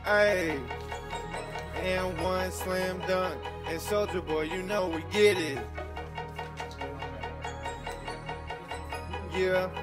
Ayy, and one slam dunk. And Soulja Boy, you know we get it. Yeah.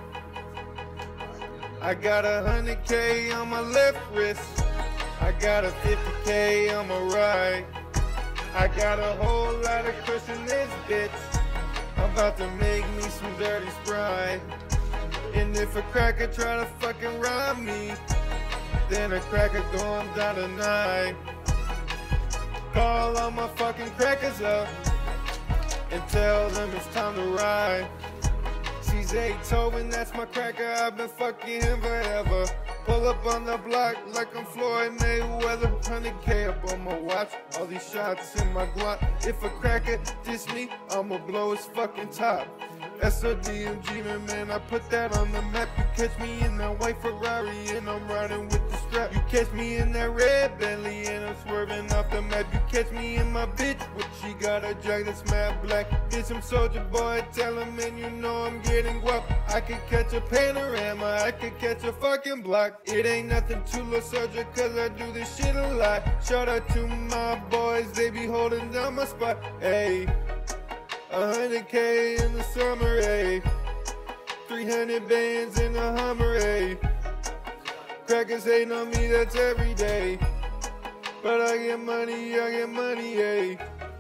I got 100K on my left wrist. I got a 50K on my right. I got a whole lot of kush in this bitch. I'm about to make me some dirty Sprite. And if a cracker try to fucking rob me, then a cracker going down tonight. Call all my fucking crackers up and tell them it's time to ride. She's 8-toe and that's my cracker, I've been fucking him forever. Pull up on the block like I'm Floyd Mayweather. 100K up on my watch, all these shots in my Glock. If a cracker diss me, I'ma blow his fucking top. SODMG, man, I put that on the map. You catch me in that white Ferrari and I'm riding with the strap. You catch me in that red Bentley and I'm swerving off the map. You catch me in my bitch, but she got a drag that's mad black. Get some Soulja Boy, tell him, and you know I'm getting guap. I could catch a panorama, I could catch a fucking block. It ain't nothing to Lil Soulja, cause I do this shit a lot. Shout out to my boys, they be holding down my spot. Ayy, 100K in the summer, ayy. 300 bands in the Hummer, ayy. Crackers hating on me, that's every day. But I get money, ayy.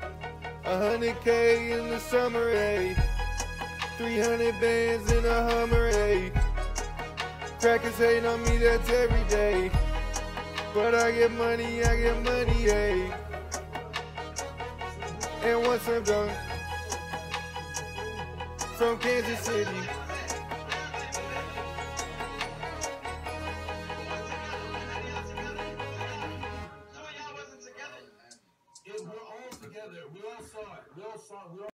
100K in the summer, ayy. 300 bands in a Hummer, ayy. Crackers hating on me, that's every day. But I get money, ayy. And once I'm done, from Kansas City. We're all together. We all saw it.